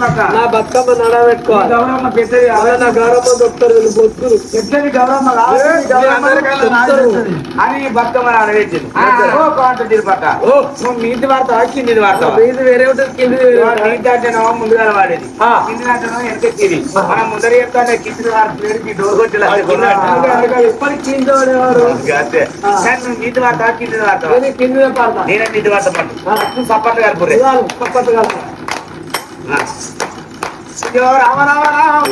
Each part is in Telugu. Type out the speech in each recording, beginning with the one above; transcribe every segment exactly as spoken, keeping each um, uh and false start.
నా బతుకమ్మ నడ పెట్టుకోవాలి గౌరమ్మ పెద్దది నా గౌరమ్మ దొక్కుతారు వీళ్ళు బొత్తులు పెద్దది గౌరమ్మ అని బతుకమ్మ ఆడవేసింది తిరుపక్క నువ్వు మీది వాడతావా కింది వాడతావా మీది వేరే ఉంటుంది కింది మీది అంటేనో ముందుగా వాడేది కింది అంటేనో ఎక్కడి మనం ముందర చెప్తానే కింది వాడి డోర్ కొట్టి ఎప్పటికి కింది వాడేవారు నువ్వు మీది వాడతావా కింది వాడతావా కింది వాడతా నేనే మీది వాడతా నువ్వు సప్పట్లు కలుపురే సప్పట్లు కలుపు రామ రామ రామ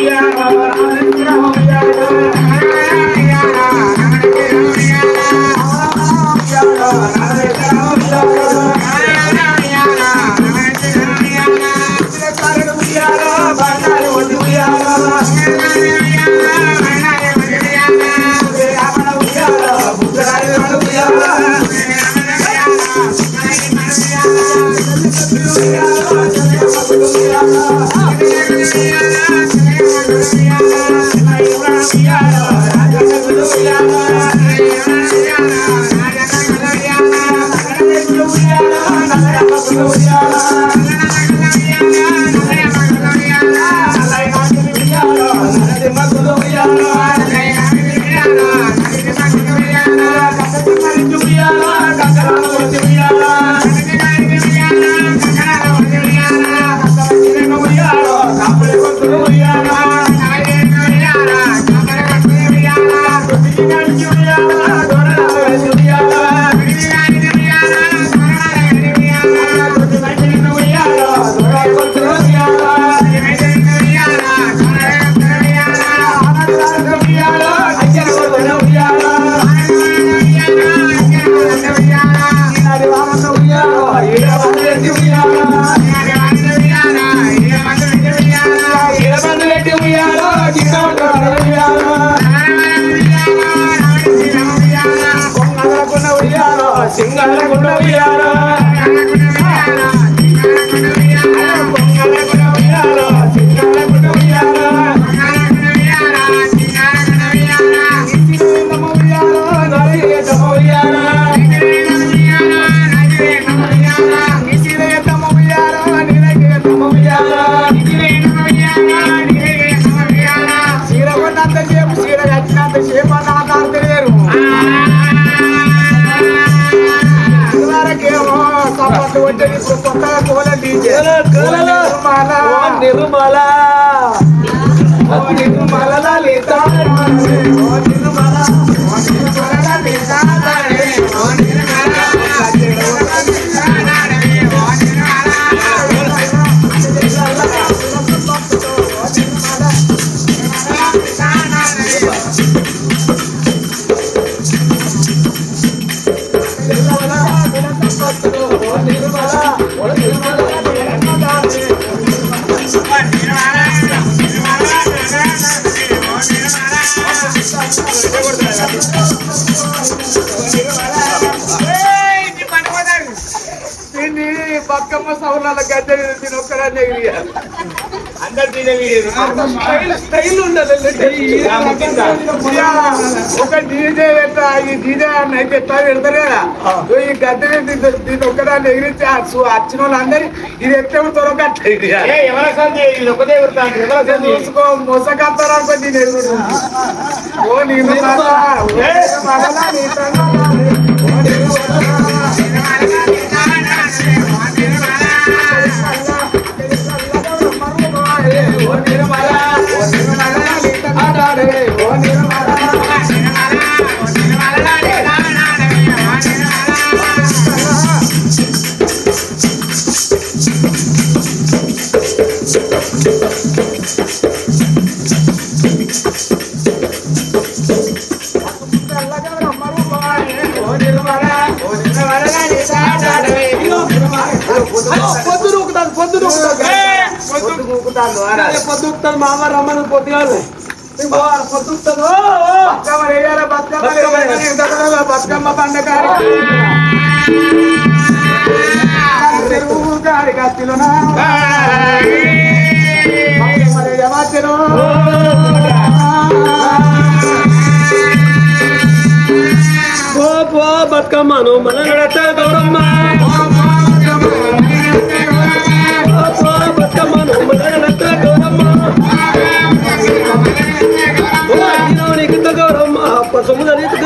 నిర్మలా నిర్మల లలిత బతుకమ్మ సౌర్ల గడ్డ ఒక్కదాన్ని అందరు స్టైల్ ఉండదు ఒక డీజే ఎట్లా ఈ డీజే అయితే ఎట్లా పెడతారు కదా ఈ గడ్డ దీన్ని ఒక్కదాన్ని ఎగిరించి వచ్చిన వాళ్ళందరి ఇది ఎట్లా తొలగట్టు చూసుకో మోసకత్తారు అనుకో దీని ఎదుగుతుంది ఓ నేను పొద్దుతాను మామ రమ్మను పొద్దుగాలి పొద్దుతాను బతుకమ్మ పండగ గారి కత్తిలో బతుకమ్మను మన గౌరమ్మ బతుకమ్మను మన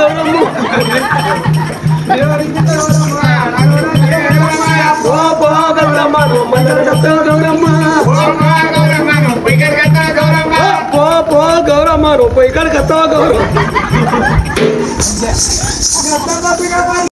గౌరమ్మ పో పో గౌరమ్మ గౌరమ్మ పో పో గౌరమ్మ రూపాయి ఇక్కడ కత్తావా గౌరవ